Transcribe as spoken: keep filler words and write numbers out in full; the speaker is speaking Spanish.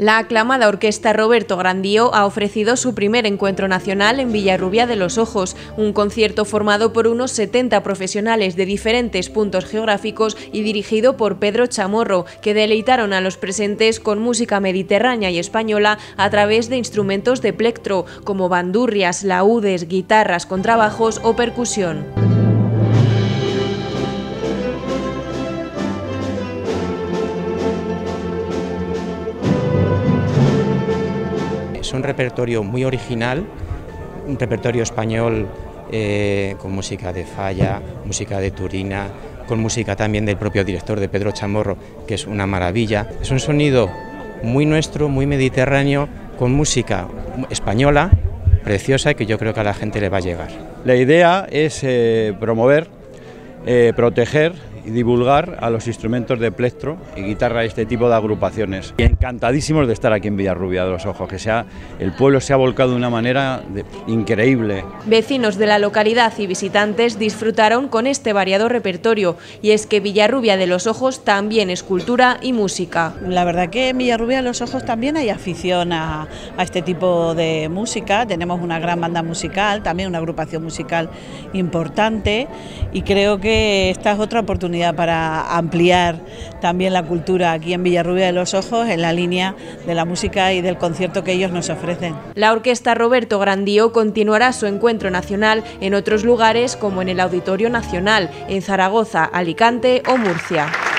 La aclamada Orquesta Roberto Grandío ha ofrecido su primer encuentro nacional en Villarrubia de los Ojos, un concierto formado por unos setenta profesionales de diferentes puntos geográficos y dirigido por Pedro Chamorro, que deleitaron a los presentes con música mediterránea y española a través de instrumentos de plectro, como bandurrias, laúdes, guitarras, contrabajos o percusión. Es un repertorio muy original, un repertorio español eh, con música de Falla, música de Turina, con música también del propio director, de Pedro Chamorro, que es una maravilla. Es un sonido muy nuestro, muy mediterráneo, con música española, preciosa, y que yo creo que a la gente le va a llegar. La idea es eh, promover, eh, proteger y divulgar a los instrumentos de plectro y guitarra de este tipo de agrupaciones. Y encantadísimos de estar aquí en Villarrubia de los Ojos, que sea, el pueblo se ha volcado de una manera de, increíble. Vecinos de la localidad y visitantes disfrutaron con este variado repertorio, y es que Villarrubia de los Ojos también es cultura y música. La verdad que en Villarrubia de los Ojos también hay afición a, a este tipo de música. Tenemos una gran banda musical, también una agrupación musical importante, y creo que esta es otra oportunidad para ampliar también la cultura aquí en Villarrubia de los Ojos en la línea de la música y del concierto que ellos nos ofrecen. La Orquesta Roberto Grandío continuará su encuentro nacional en otros lugares, como en el Auditorio Nacional, en Zaragoza, Alicante o Murcia.